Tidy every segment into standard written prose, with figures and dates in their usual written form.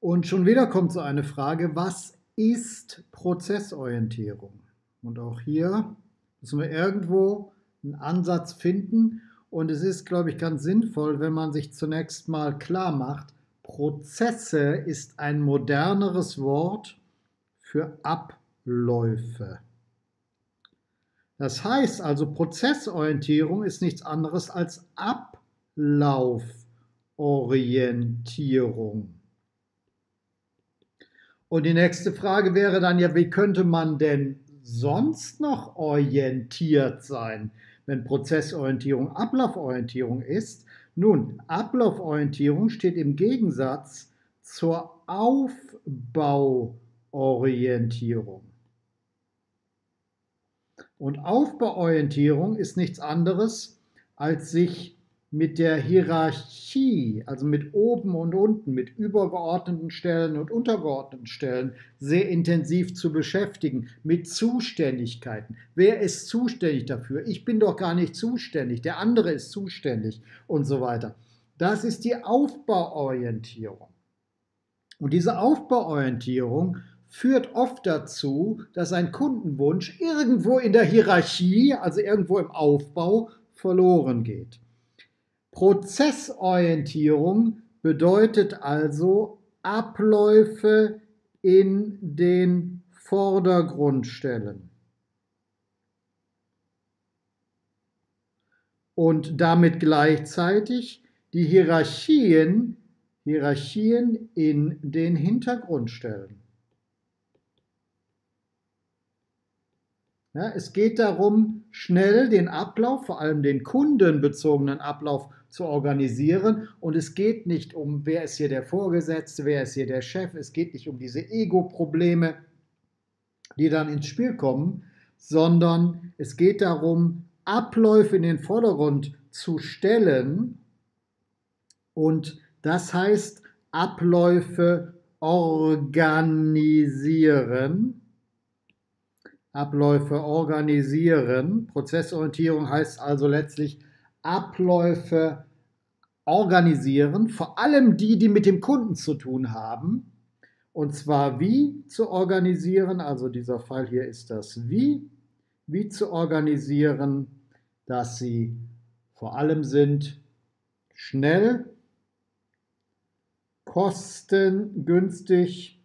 Und schon wieder kommt so eine Frage, was ist Prozessorientierung? Und auch hier müssen wir irgendwo einen Ansatz finden. Und es ist, glaube ich, ganz sinnvoll, wenn man sich zunächst mal klar macht, Prozesse ist ein moderneres Wort für Abläufe. Das heißt also, Prozessorientierung ist nichts anderes als Ablauforientierung. Und die nächste Frage wäre dann ja, wie könnte man denn sonst noch orientiert sein, wenn Prozessorientierung Ablauforientierung ist? Nun, Ablauforientierung steht im Gegensatz zur Aufbauorientierung. Und Aufbauorientierung ist nichts anderes, als sich mit der Hierarchie, also mit oben und unten, mit übergeordneten Stellen und untergeordneten Stellen sehr intensiv zu beschäftigen, mit Zuständigkeiten. Wer ist zuständig dafür? Ich bin doch gar nicht zuständig, der andere ist zuständig und so weiter. Das ist die Aufbauorientierung. Und diese Aufbauorientierung führt oft dazu, dass ein Kundenwunsch irgendwo in der Hierarchie, also irgendwo im Aufbau, verloren geht. Prozessorientierung bedeutet also Abläufe in den Vordergrund stellen. Und damit gleichzeitig die Hierarchien in den Hintergrund stellen. Ja, es geht darum, schnell den Ablauf, vor allem den kundenbezogenen Ablauf, zu organisieren. Und es geht nicht um, wer ist hier der Vorgesetzte, wer ist hier der Chef. Es geht nicht um diese Ego-Probleme, die dann ins Spiel kommen, sondern es geht darum, Abläufe in den Vordergrund zu stellen. Und das heißt, Abläufe organisieren. Abläufe organisieren. Prozessorientierung heißt also letztlich Abläufe organisieren, vor allem die, die mit dem Kunden zu tun haben. Und zwar wie zu organisieren, also dieser Fall hier ist das wie zu organisieren, dass sie vor allem sind schnell, kostengünstig.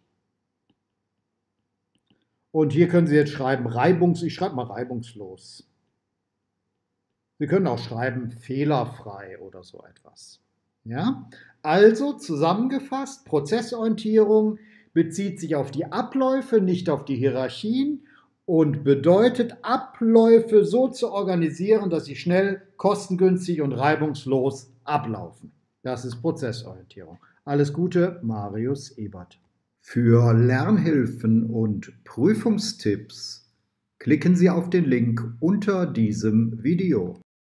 Und hier können Sie jetzt schreiben, ich schreibe mal reibungslos. Sie können auch schreiben, fehlerfrei oder so etwas. Ja? Also zusammengefasst, Prozessorientierung bezieht sich auf die Abläufe, nicht auf die Hierarchien und bedeutet, Abläufe so zu organisieren, dass sie schnell, kostengünstig und reibungslos ablaufen. Das ist Prozessorientierung. Alles Gute, Marius Ebert. Für Lernhilfen und Prüfungstipps klicken Sie auf den Link unter diesem Video.